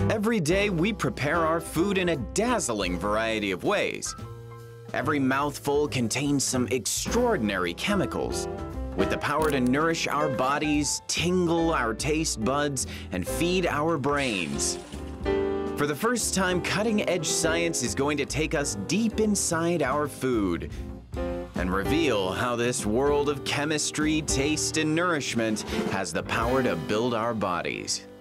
Every day, we prepare our food in a dazzling variety of ways. Every mouthful contains some extraordinary chemicals, with the power to nourish our bodies, tingle our taste buds, and feed our brains. For the first time, cutting-edge science is going to take us deep inside our food and reveal how this world of chemistry, taste, and nourishment has the power to build our bodies.